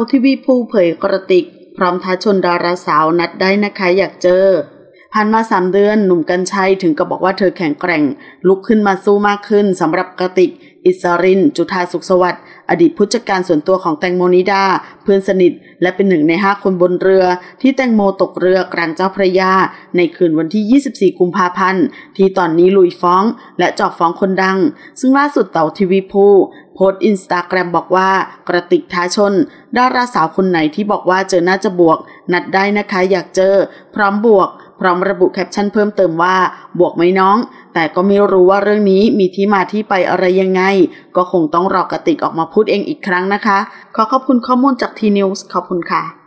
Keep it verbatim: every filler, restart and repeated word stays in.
ทีวีภูเผยกระติกพร้อมท้าชนดาราสาวนัดได้นะคะอยากเจอผ่านมาสามเดือนหนุ่มกรรชัยถึงกับบอกว่าเธอแข็งแกร่งลุกขึ้นมาสู้มากขึ้นสำหรับกระติกอิสรินจุฑาสุขสวัสดิ์อดีตผู้จัดการส่วนตัวของแตงโมนิดาเพื่อนสนิทและเป็นหนึ่งในห้าคนบนเรือที่แตงโมตกเรือกลางเจ้าพระยาในคืนวันที่ยี่สิบสี่กุมภาพันธ์ที่ตอนนี้ลุยฟ้องและเจาะฟ้องคนดังซึ่งล่าสุดเต๋าทีวีภูโพสต์อินสตาแกรมบอกว่ากระติกท้าชนดาราสาวคนไหนที่บอกว่าเจอน่าจะบวกนัดได้นะคะอยากเจอพร้อมบวกพร้อมระบุแคปชั่นเพิ่มเติมว่าบวกไหมน้องแต่ก็ไม่รู้ว่าเรื่องนี้มีที่มาที่ไปอะไรยังไงก็คงต้องรอกระติกออกมาพูดเองอีกครั้งนะคะขอขอบคุณข้อมูลจากทีนิวส์ขอบคุณค่ะ